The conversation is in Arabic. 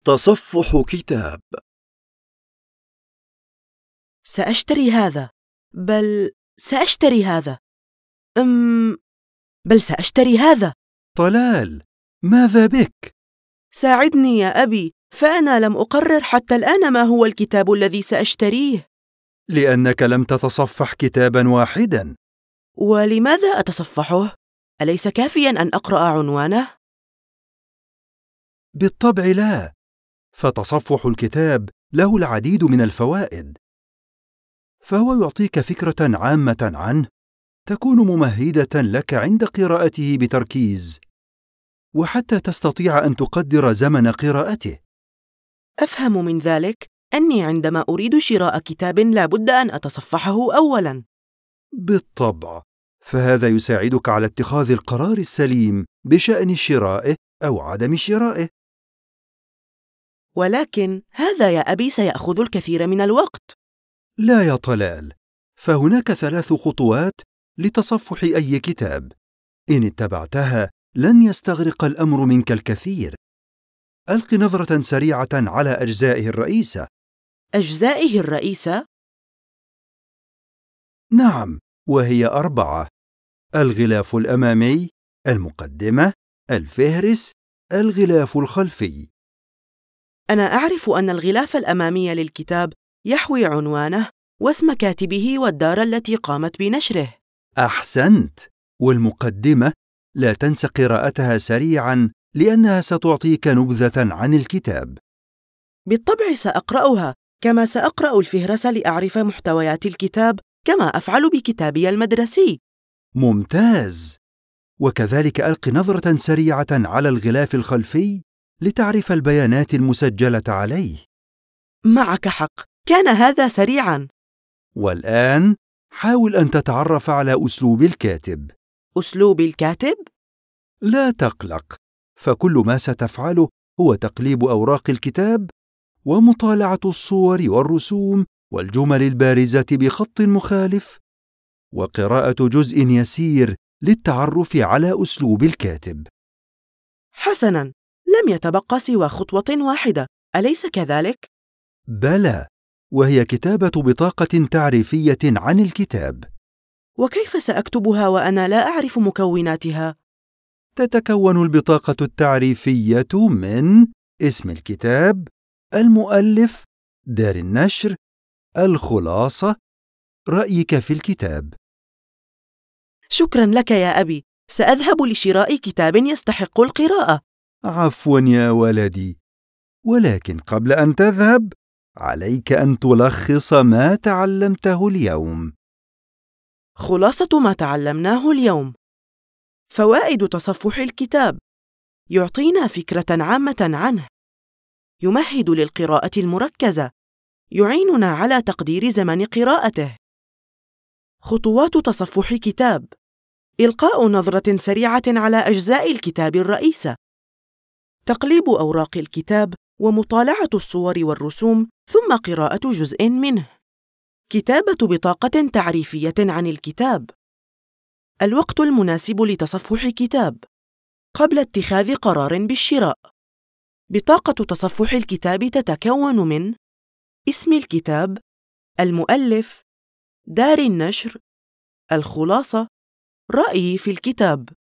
تصفح كتاب. سأشتري هذا. سأشتري هذا. بل سأشتري هذا. طلال، ماذا بك؟ ساعدني يا أبي، فأنا لم أقرر حتى الآن ما هو الكتاب الذي سأشتريه. لأنك لم تتصفح كتابا واحدا. ولماذا أتصفحه؟ أليس كافيا أن أقرأ عنوانه؟ بالطبع لا، فتصفح الكتاب له العديد من الفوائد، فهو يعطيك فكرة عامة عنه تكون ممهدة لك عند قراءته بتركيز، وحتى تستطيع أن تقدر زمن قراءته. أفهم من ذلك أني عندما أريد شراء كتاب لا بد أن أتصفحه أولاً. بالطبع، فهذا يساعدك على اتخاذ القرار السليم بشأن شرائه أو عدم شرائه. ولكن هذا يا أبي سيأخذ الكثير من الوقت. لا يا طلال، فهناك 3 خطوات لتصفح أي كتاب، إن اتبعتها لن يستغرق الأمر منك الكثير. ألق نظرة سريعة على أجزائه الرئيسة. أجزائه الرئيسة؟ نعم، وهي 4: الغلاف الأمامي، المقدمة، الفهرس، الغلاف الخلفي. أنا أعرف أن الغلاف الأمامي للكتاب يحوي عنوانه واسم كاتبه والدار التي قامت بنشره. أحسنت. والمقدمة لا تنس قراءتها سريعاً لأنها ستعطيك نبذة عن الكتاب. بالطبع سأقرأها، كما سأقرأ الفهرس لأعرف محتويات الكتاب كما أفعل بكتابي المدرسي. ممتاز. وكذلك ألق نظرة سريعة على الغلاف الخلفي لتعرف البيانات المسجلة عليه. معك حق، كان هذا سريعاً. والآن حاول أن تتعرف على أسلوب الكاتب. أسلوب الكاتب؟ لا تقلق، فكل ما ستفعله هو تقليب أوراق الكتاب ومطالعة الصور والرسوم والجمل البارزة بخط مخالف، وقراءة جزء يسير للتعرف على أسلوب الكاتب. حسناً، لم يتبقى سوى خطوة واحدة، أليس كذلك؟ بلى، وهي كتابة بطاقة تعريفية عن الكتاب. وكيف سأكتبها وأنا لا أعرف مكوناتها؟ تتكون البطاقة التعريفية من اسم الكتاب، المؤلف، دار النشر، الخلاصة، رأيك في الكتاب. شكراً لك يا أبي، سأذهب لشراء كتاب يستحق القراءة. عفواً يا ولدي، ولكن قبل أن تذهب عليك أن تلخص ما تعلمته اليوم. خلاصة ما تعلمناه اليوم: فوائد تصفح الكتاب: يعطينا فكرة عامة عنه، يمهد للقراءة المركزة، يعيننا على تقدير زمن قراءته. خطوات تصفح كتاب: إلقاء نظرة سريعة على أجزاء الكتاب الرئيسة، تقليب أوراق الكتاب ومطالعة الصور والرسوم، ثم قراءة جزء منه، كتابة بطاقة تعريفية عن الكتاب، الوقت المناسب لتصفح كتاب قبل اتخاذ قرار بالشراء. بطاقة تصفح الكتاب تتكون من اسم الكتاب، المؤلف، دار النشر، الخلاصة، رأيي في الكتاب.